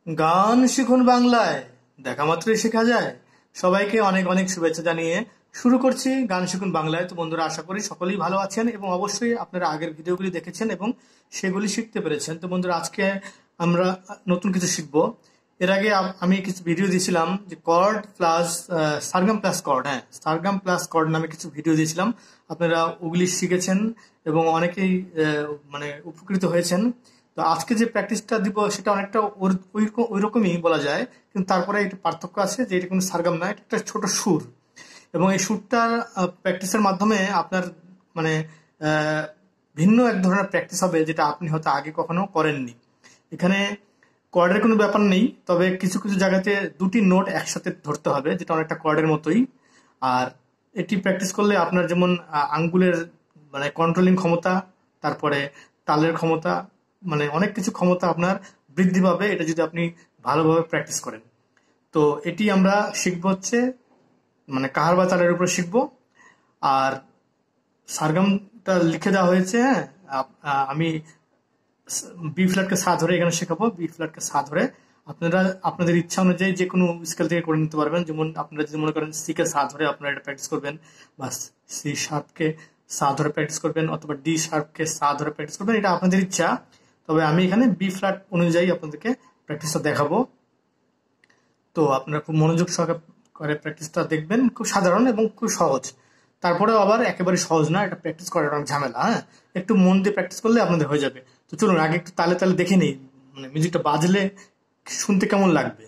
গান শিখুন বাংলায়, দেখা মাত্রই শেখা যায়। সবাইকে অনেক অনেক শুভেচ্ছা জানিয়ে শুরু করছি গান শিখুন বাংলায়। তো বন্ধুরা, আশা করি সকলেই ভালো আছেন এবং অবশ্যই আপনারা আগের ভিডিওগুলি দেখেছেন এবং সেগুলি শিখতে পেরেছেন। তো বন্ধুরা, আজকে আমরা নতুন কিছু শিখবো। এর আগে আমি কিছু ভিডিও দিয়েছিলাম যে chord plus sargam plus chord, হ্যাঁ সারগাম প্লাস কর্ড নামে কিছু ভিডিও দিয়েছিলাম। আপনারা ওগুলি শিখেছেন এবং অনেকেই মানে উপকৃত হয়েছেন। তো আজকে যে প্র্যাকটিসটা দিব সেটা অনেকটা ওই রকমই বলা যায়, কিন্তু তারপরে একটা পার্থক্য আছে যে এটা কোনো সারগাম না, এটা একটা ছোট সুর। এবং এই সুরটার প্র্যাকটিসের মাধ্যমে আপনার মানে ভিন্ন এক ধরনের প্র্যাকটিস হবে, যেটা আপনি হয়তো আগে কখনো করেননি। এখানে কর্ডের কোনো ব্যাপার নেই, তবে কিছু কিছু জায়গাতে দুটি নোট একসাথে ধরতে হবে, যেটা অনেকটা কর্ডের মতোই। আর এটি প্র্যাকটিস করলে আপনার যেমন আঙ্গুলের মানে কন্ট্রোলিং ক্ষমতা, তারপরে তালের ক্ষমতা, মানে অনেক কিছু ক্ষমতা আপনার বৃদ্ধি পাবে, এটা যদি আপনি ভালোভাবে প্র্যাকটিস করেন। তো এটি আমরা শিখবো হচ্ছে মানে কাহার বা তালের উপরে শিখবো। আর সারগামটা লিখে দেওয়া হয়েছে, হ্যাঁ আমি বি ফ্ল্যাটকে সা ধরে এখানে শেখাবো। বি ফ্ল্যাটকে সা ধরে আপনারা আপনাদের ইচ্ছা অনুযায়ী যে কোনো স্কেল থেকে করে নিতে পারবেন। যেমন আপনারা যদি মনে করেন সি কে সা ধরে আপনারা এটা প্র্যাকটিস করবেন, বা সি শার্পকে সা ধরে প্র্যাকটিস করবেন, অথবা ডি শার্পকে সা ধরে প্র্যাকটিস করবেন, এটা আপনাদের ইচ্ছা। তবে আমি এখানে বি ফ্ল্যাট অনুযায়ী আপনাদেরকে প্র্যাকটিসটা দেখাবো। তো আপনারা খুব মনোযোগ সহকারে প্র্যাকটিসটা দেখবেন। খুব সাধারণ এবং খুব সহজ, তারপরেও আবার একেবারে সহজ না, এটা প্র্যাকটিস করার অনেক ঝামেলা। হ্যাঁ, একটু মন দিয়ে প্র্যাকটিস করলে আপনাদের হয়ে যাবে। তো চলুন আগে একটু তালে তালে দেখে নিই, মানে মিউজিকটা বাজলে শুনতে কেমন লাগবে।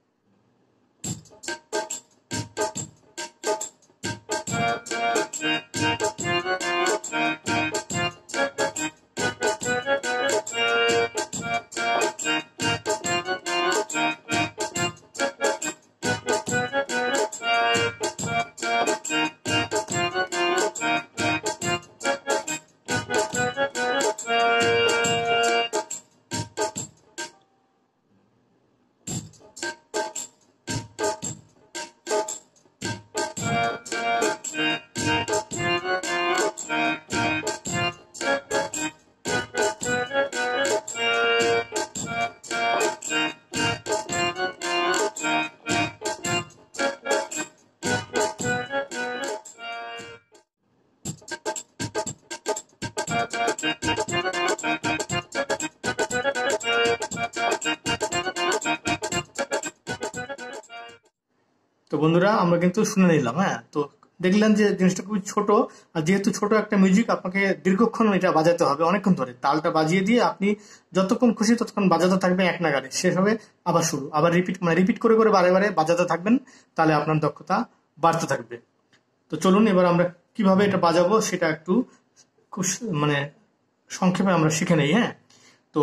তো বন্ধুরা, আমরা কিন্তু শুনে নিলাম। হ্যাঁ, তো দেখলেন যে জিনিসটা খুবই ছোট। আর যেহেতু ছোট একটা মিউজিক, আপনাকে দীর্ঘক্ষণ এটা বাজাতে হবে, অনেকক্ষণ ধরে তালটা বাজিয়ে দিয়ে আপনি যতক্ষণ খুশি ততক্ষণ বাজাতে থাকবেন এক নাগারে। শেষ হবে আবার শুরু, আবার রিপিট করে করে বারে বারে বাজাতে থাকবেন, তাহলে আপনার দক্ষতা বাড়তে থাকবে। তো চলুন এবার আমরা কিভাবে এটা বাজাবো সেটা একটু খুব মানে সংক্ষেপে আমরা শিখে নেই। হ্যাঁ, তো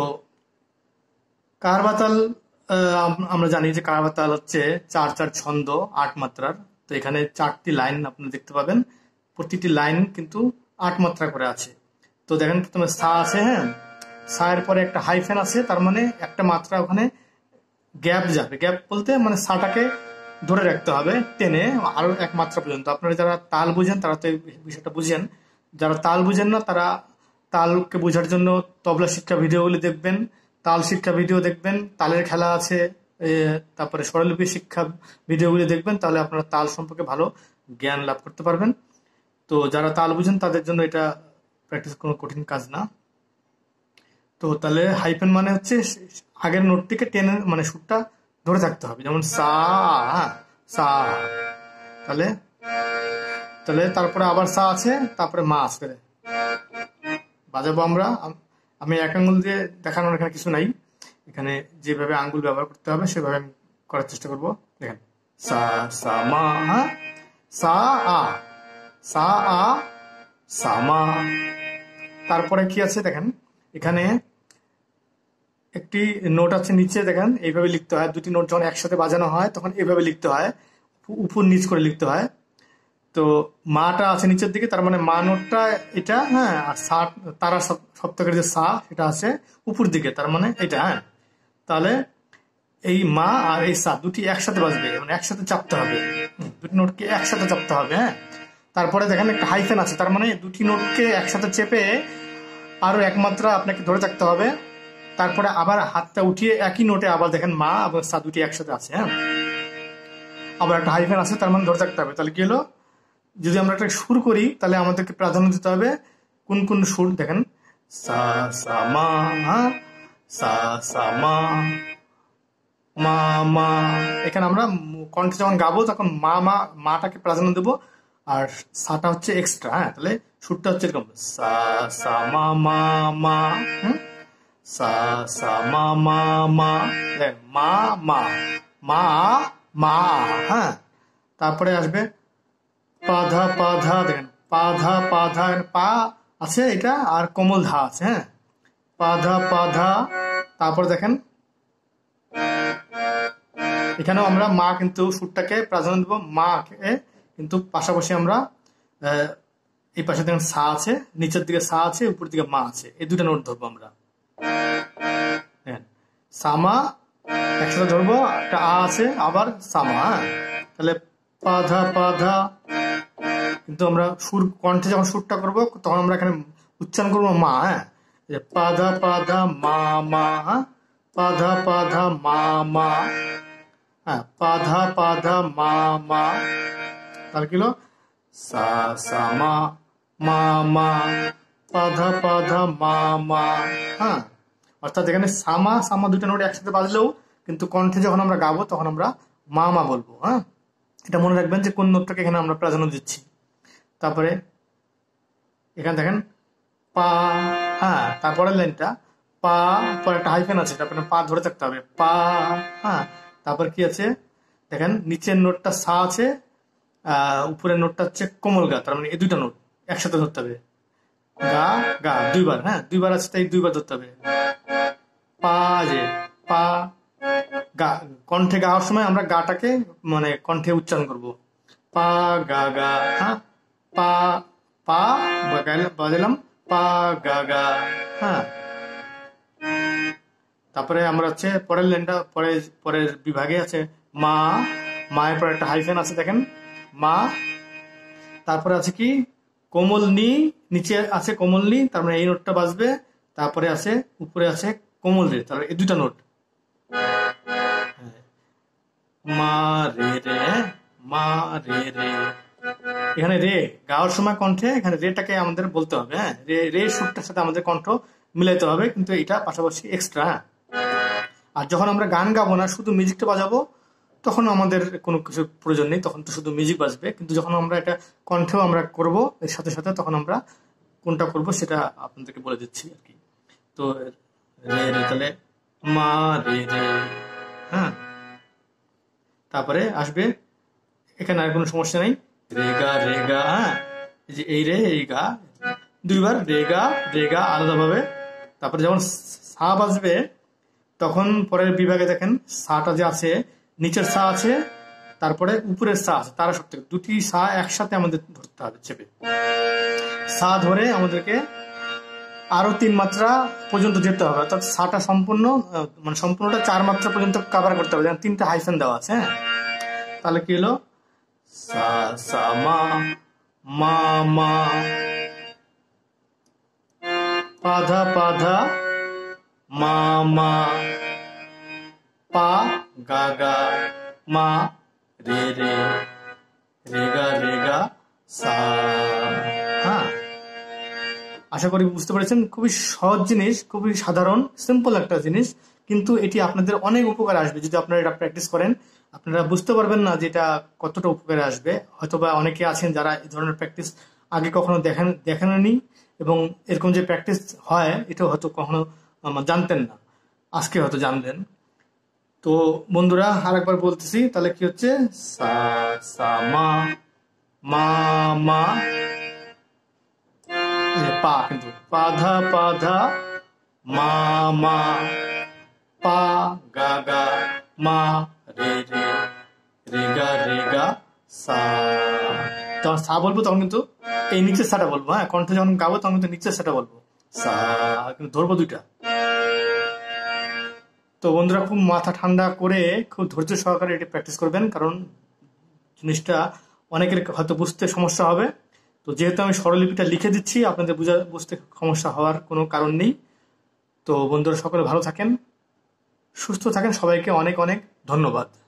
কারবাতাল আমরা জানি যে কারবাতাল হচ্ছে 4/4 ছন্দ, 8 মাত্রার। তো এখানে 4টি লাইন আপনি দেখতে পাবেন, প্রতিটি লাইন কিন্তু 8 মাত্রা করে আছে। তো দেখেন প্রথমে সা আছে, হ্যাঁ সা এর পরে একটা হাইফেন আছে, তার মানে একটা মাত্রা ওখানে গ্যাপ যাবে। গ্যাপ বলতে মানে সাটাকে ধরে রাখতে হবে টেনে আরো এক মাত্রা পর্যন্ত। আপনারা যারা তাল বুঝেন তারা তো এই বিষয়টা বুঝেন, যারা তাল বুঝেন না তারা তালকে বোঝার জন্য তবলা শিক্ষা ভিডিওগুলি দেখবেন, তাল শিক্ষা ভিডিও দেখবেন, তালের খেলা আছে, তারপরে স্বরলিপি শিক্ষা ভিডিওগুলি দেখবেন, তাহলে আপনারা তাল সম্পর্কে ভালো জ্ঞান লাভ করতে পারবেন। তো যারা তাল বুঝেন তাদের জন্য এটা প্র্যাকটিস কোনো কঠিন কাজ না। তো তাহলে হাইফেন মানে হচ্ছে আগের নোটটিকে টেনে মানে সুরটা ধরে থাকতে হবে, যেমন সা সা। তাহলে তাহলে তারপরে আবার সা আছে, তারপরে মা আসবে, বাজাবো আমরা। আমি এক আঙ্গুল দিয়ে দেখানোর এখানে কিছু নাই, এখানে যেভাবে আঙ্গুল ব্যবহার করতে হবে সেভাবে আমি করার চেষ্টা করব। দেখেন সা সা মা, হ্যাঁ সা আ সা আ সা মা। তারপরে কি আছে দেখেন, এখানে একটি নোট আছে নিচে, দেখেন এইভাবে লিখতে হয়। দুটি নোট যখন একসাথে বাজানো হয় তখন এইভাবে লিখতে হয়, উপর নিচ করে লিখতে হয়। তো মাটা আছে নিচের দিকে, তার মানে মা নোটটা এটা, হ্যাঁ। আর সা তারা সপ্তকের যে সা সেটা আছে উপর দিকে, তার মানে এটা। হ্যাঁ, তাহলে এই মা আর এই সা দুটি একসাথে বাজবে, মানে একসাথে চাপতে হবে, দুটি নোটকে একসাথে চাপতে হবে। হ্যাঁ, তারপরে দেখেন একটা হাইফেন আছে, তার মানে দুটি নোটকে একসাথে চেপে আরো এক মাত্রা আপনাকে ধরে থাকতে হবে। তারপরে আবার হাতটা উঠিয়ে একই নোটে আবার দেখেন মা এবং সা দুটি একসাথে আছে। হ্যাঁ, আবার একটা হাইফেন আছে, তার মানে ধরে থাকতে হবে। তাহলে কি হলো, যদি আমরা একটা সুর করি তাহলে আমাদেরকে প্রাধান্য দিতে হবে কোন কোন সুর। দেখেন সা সা মা, হ্যাঁ, সা সা মা, মা মা। এখানে আমরা কণ্ঠে যখন গাবো তখন মা মা, মাটাকে প্রাধান্য দেবো, আর সাটা হচ্ছে এক্সট্রা। হ্যাঁ, তাহলে সুরটা হচ্ছে এরকম সা সা মা মা মা, সা সা মা মা মা, মা মা, মা মা। হ্যাঁ, তারপরে আসবে পাধা পাধা, দেখেন পাধা পাধা, পা আছে এটা আর কোমল ধা আছে। হ্যাঁ, পাধা পাধা। তারপরে দেখেন এখানেও আমরা মা কিন্তু সুরটাকে প্রাধান্য দেবো, মাকে, কিন্তু পাশাপাশি আমরা এই পাশে দেখেন সা আছে, নিচের দিকে সা আছে, উপরের দিকে মা আছে, এই দুটা নোট ধরবো আমরা। সামা একসাথে ধরবো, একটা আ আছে, আবার সামা। হ্যাঁ, তাহলে পাধা পাধা। কিন্তু আমরা সুর কণ্ঠে যখন সুরটা করবো তখন আমরা এখানে উচ্চারণ করবো মা। হ্যাঁ, পাধা পাধা মা মা, পাধা পাধা মা মা, হ্যাঁ, পাধা পাধা মা মা। তাহলে কি হলো সা সা মা মা মা, পাধা পাধা মা মা। হ্যাঁ, অর্থাৎ এখানে সামা সামা দুটো নোট একসাথে বাজলেও কিন্তু কণ্ঠে যখন আমরা গাবো তখন আমরা মা মা বলবো। হ্যাঁ, এটা মনে রাখবেন যে কোন নোটটাকে এখানে আমরা প্রাধান্য দিচ্ছি। তারপরে এখানে দেখেন পা, হ্যাঁ, তারপরের লাইনটা পা, পরে একটা হাইফেন আছে, তারপরে পা ধরে থাকতে হবে পা। হ্যাঁ, তারপর কি আছে দেখেন নিচের নোটটা সা আছে, উপরের নোটটা হচ্ছে কোমল গা, তার মানে এই দুইটা নোট একসাথে ধরতে হবে। গা গা দুইবার, হ্যাঁ, দুইবার আছে তাই দুইবার ধরতে হবে। পা, যে পা গা, কণ্ঠে গাওয়ার সময় আমরা গাটাকে মানে কণ্ঠে উচ্চারণ করবো পা গা গা। হ্যাঁ, পা পা বাজালাম পা গা গা। হ্যাঁ, তারপরে আমরা হচ্ছে পরের লাইনটা, পরের বিভাগে আছে মা, মায়ের পরে একটা হাইফেন আছে দেখেন মা। তারপরে আছে কি কোমল নি, নিচে আছে কোমল নি, তার মানে এই নোটটা বাজবে। তারপরে আছে উপরে আছে কোমল রে, তারপরে এই দুটা নোট মা রে রে, মা রে রে। এখানে রে গাওয়ার সময় কণ্ঠে এখানে রেটাকে আমাদের বলতে হবে। হ্যাঁ, রে রে সুরটার সাথে আমাদের কণ্ঠ মিলাইতে হবে, কিন্তু এটা পাশাপাশি এক্সট্রা। আর যখন আমরা গান গাবো না, শুধু মিউজিকটা বাজাবো, তখন আমাদের কোনো কিছু প্রয়োজন নেই, তখন তো শুধু মিউজিক বাজবে। কিন্তু যখন আমরা এটা কণ্ঠেও আমরা করব এর সাথে সাথে, তখন আমরা কোনটা করব সেটা আপনাদেরকে বলে দিচ্ছি আর কি। তো রে রে, তাহলে মা রে রে। হ্যাঁ, তারপরে আসবে এখানে আর কোনো সমস্যা নেই রেগা রেগা। হ্যাঁ, যে এই রে এই গা দুইবার, রেগা রেগা আলাদাভাবে। তারপরে যখন সা বাজবে তখন পরের বিভাগে দেখেন সাটা যে আছে, নিচের সা আছে, তারপরে উপরের সা আছে, তারা সব থেকে দুটি সা একসাথে আমাদের ধরতে হবে চেপে। সা ধরে আমাদেরকে আরো 3 মাত্রা পর্যন্ত যেতে হবে, অর্থাৎ সাটা সম্পূর্ণ মানে সম্পূর্ণটা 4 মাত্রা পর্যন্ত কভার করতে হবে। যেমন 3টা হাইফেন দেওয়া আছে। হ্যাঁ, তাহলে কি হলো সা সা মা মা মা, পাধা পাধা মা মা, পা গা গা, মা রে রে, রেগা রেগা সা। হ্যাঁ, আশা করি বুঝতে পেরেছেন। খুবই সহজ জিনিস, খুবই সাধারণ সিম্পল একটা জিনিস, কিন্তু এটি আপনাদের অনেক উপকারে আসবে যদি আপনারা এটা প্র্যাকটিস করেন। আপনারা বুঝতে পারবেন না যে এটা কতটা উপকারে আসবে। হয়তোবা অনেকে আছেন যারা এই ধরনের প্র্যাকটিস আগে কখনো দেখেননি, এবং এরকম যে প্র্যাকটিস হয় এটাও হয়তো কখনো জানতেন না, আজকে হয়তো জানলেন। তো বন্ধুরা আরেকবার বলতেছি, তাহলে কি হচ্ছে সা সা মা মা মা, পা কিন্তু পাধা পাধা মা মা, পা গা গা, মা রে রে, রেগা রেগা সা। যখন সা বলবো তখন কিন্তু এই নিচের সাটা বলবো। হ্যাঁ, কণ্ঠে যখন গাবো তখন কিন্তু নিচের সাটা বলবো সা, কিন্তু ধরবো দুইটা। তো বন্ধুরা খুব মাথা ঠান্ডা করে খুব ধৈর্য সহকারে এটি প্র্যাকটিস করবেন, কারণ জিনিসটা অনেকের হয়তো বুঝতে সমস্যা হবে। তো যেহেতু আমি স্বরলিপিটা লিখে দিচ্ছি, আপনাদের বুঝতে সমস্যা হওয়ার কোনো কারণ নেই। তো বন্ধুরা সকলে ভালো থাকেন, সুস্থ থাকেন, সবাইকে অনেক অনেক ধন্যবাদ।